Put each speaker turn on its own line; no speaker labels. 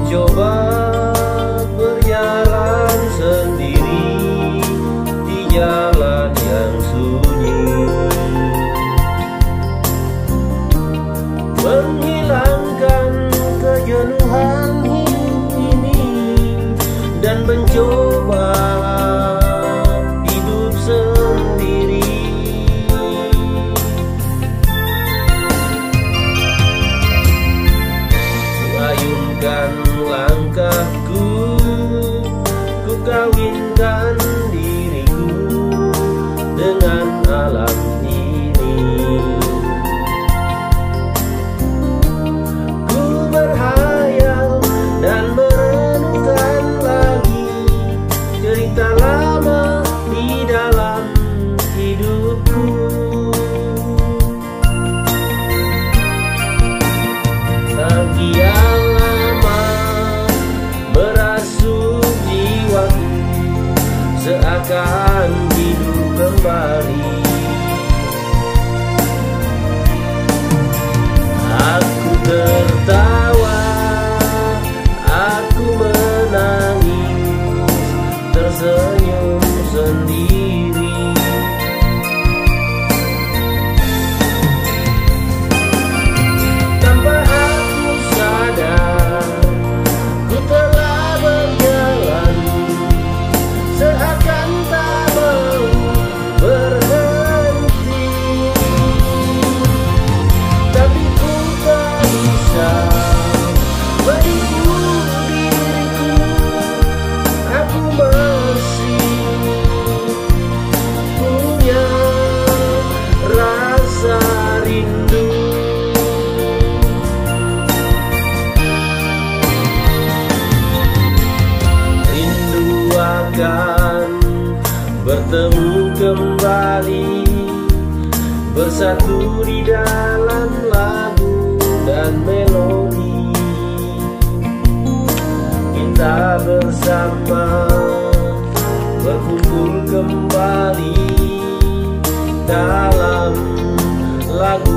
mencoba berjalan sendiri di jalan yang sunyi, menghilangkan kejenuhan hidup ini dan mencoba hidup sendiri. Ayunkan langkahku, ku kawinkan diriku dengan alam ini. Ku berhayal dan merenungkan lagi cerita lama di dalam hidupku. Yang lama merasuk jiwaku, seakan hidup kembali. Aku tertawa, aku menangis, tersenyum sendiri. Bertemu kembali, bersatu di dalam lagu dan melodi. Kita bersama berkumpul kembali dalam lagu